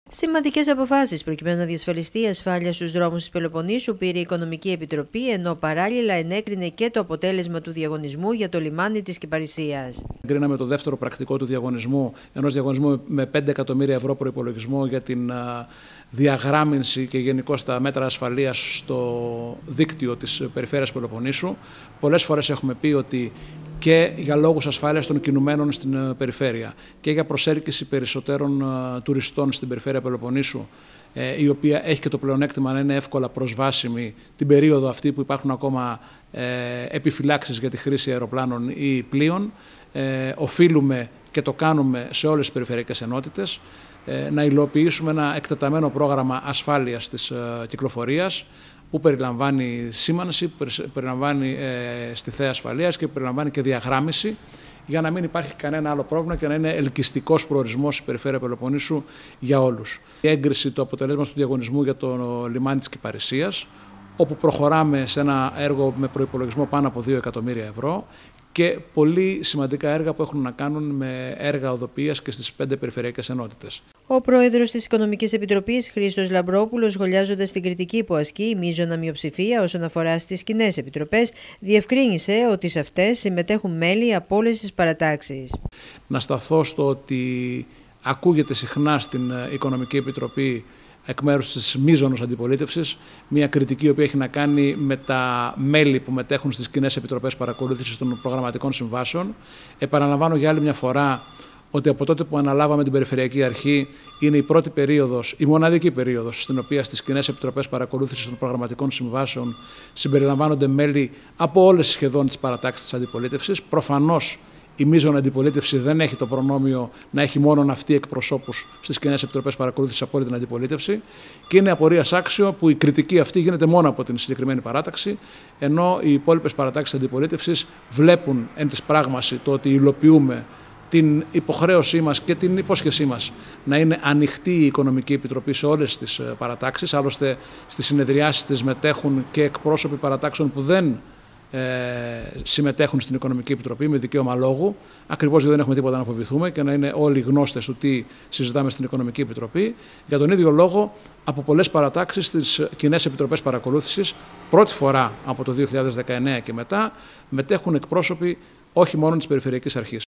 Σημαντικές αποφάσεις προκειμένου να διασφαλιστεί η ασφάλεια στους δρόμους της Πελοποννήσου πήρε η Οικονομική Επιτροπή, ενώ παράλληλα ενέκρινε και το αποτέλεσμα του διαγωνισμού για το λιμάνι της Κυπαρισίας. Εγκρίναμε το δεύτερο πρακτικό του διαγωνισμού, ενός διαγωνισμού με 5 εκατομμύρια ευρώ προϋπολογισμό για την διαγράμμιση και γενικώς τα μέτρα ασφαλείας στο δίκτυο της περιφέρειας Πελοποννήσου. Πολλές φορές έχουμε πει ότι και για λόγους ασφάλειας των κινουμένων στην περιφέρεια και για προσέλκυση περισσότερων τουριστών στην περιφέρεια Πελοποννήσου, η οποία έχει και το πλεονέκτημα να είναι εύκολα προσβάσιμη την περίοδο αυτή που υπάρχουν ακόμα επιφυλάξεις για τη χρήση αεροπλάνων ή πλοίων, οφείλουμε και το κάνουμε σε όλες τις περιφερειακές ενότητες να υλοποιήσουμε ένα εκτεταμένο πρόγραμμα ασφάλειας της κυκλοφορίας, που περιλαμβάνει σήμανση, περιλαμβάνει στιθέα ασφαλείας και περιλαμβάνει και διαγράμμιση, για να μην υπάρχει κανένα άλλο πρόβλημα και να είναι ελκυστικός προορισμός η περιφέρεια Πελοποννήσου για όλους. Η έγκριση του αποτελέσματος του διαγωνισμού για το λιμάνι της Κυπαρισίας, όπου προχωράμε σε ένα έργο με προϋπολογισμό πάνω από 2 εκατομμύρια ευρώ και πολύ σημαντικά έργα που έχουν να κάνουν με έργα οδοποιίας και στις 5 περιφερειακές ενότητες. Ο πρόεδρος της Οικονομικής Επιτροπής, Χρήστος Λαμπρόπουλος, σχολιάζοντας την κριτική που ασκεί η μείζωνα μειοψηφία όσον αφορά στις κοινές επιτροπές, διευκρίνησε ότι σε αυτές συμμετέχουν μέλη από όλες τις παρατάξεις. Να σταθώ στο ότι ακούγεται συχνά στην Οικονομική Επιτροπή εκ μέρους της μείζωνος αντιπολίτευσης μια κριτική η οποία έχει να κάνει με τα μέλη που μετέχουν στις κοινές επιτροπές παρακολούθησης των προγραμματικών συμβάσεων. Επαναλαμβάνω για άλλη μια φορά ότι από τότε που αναλάβαμε την Περιφερειακή Αρχή είναι η πρώτη περίοδος, η μοναδική περίοδος, στην οποία στις κοινές επιτροπές παρακολούθησης των προγραμματικών συμβάσεων συμπεριλαμβάνονται μέλη από όλες σχεδόν τις παρατάξεις της αντιπολίτευσης. Προφανώς η μείζωνα αντιπολίτευση δεν έχει το προνόμιο να έχει μόνον αυτή εκπροσώπους στις κοινές επιτροπές παρακολούθησης από όλη την αντιπολίτευση και είναι απορίας άξιο που η κριτική αυτή γίνεται μόνο από την συγκεκριμένη παράταξη, ενώ οι υπόλοιπες παρατάξεις της αντιπολίτευσης βλέπουν εν της πράγμαση το ότι υλοποιούμε την υποχρέωσή μας και την υπόσχεσή μας να είναι ανοιχτή η Οικονομική Επιτροπή σε όλες τις παρατάξεις. Άλλωστε στις συνεδριάσεις της μετέχουν και εκπρόσωποι παρατάξεων που δεν συμμετέχουν στην Οικονομική Επιτροπή με δικαίωμα λόγου, ακριβώς γιατί δεν έχουμε τίποτα να φοβηθούμε και να είναι όλοι γνώστες του τι συζητάμε στην Οικονομική Επιτροπή. Για τον ίδιο λόγο, από πολλές παρατάξεις στις κοινές επιτροπές παρακολούθησης, πρώτη φορά από το 2019 και μετά, μετέχουν εκπρόσωποι όχι μόνο της Περιφερειακής Αρχής.